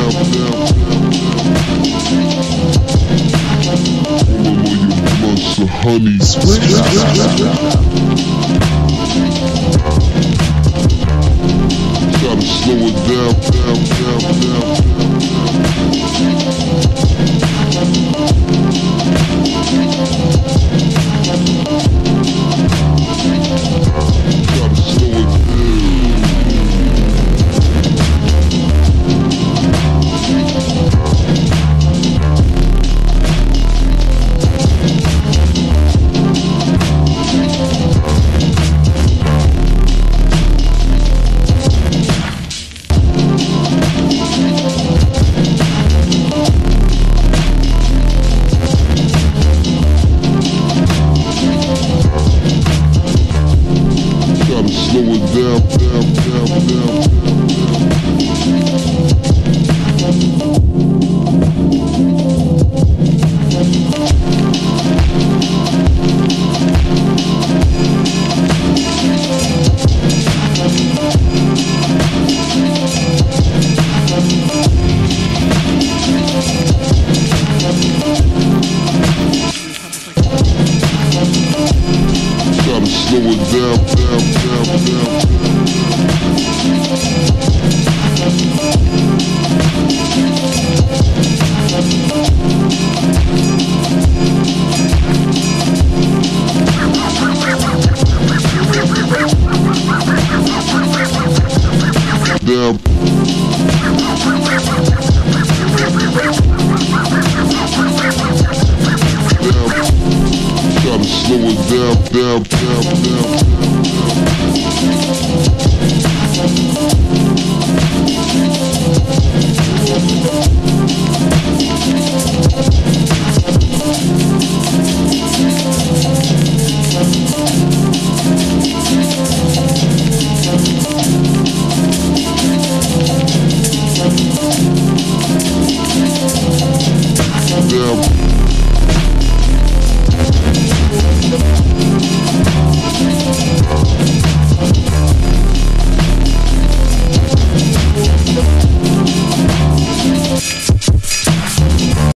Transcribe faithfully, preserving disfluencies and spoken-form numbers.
Honey split. Gotta slow it down, down, down, down. Gotta slow it slow it down, down, down, down. Gotta slow it down, down, down, down. Down. Down. Gotta slow it down, down, down, down.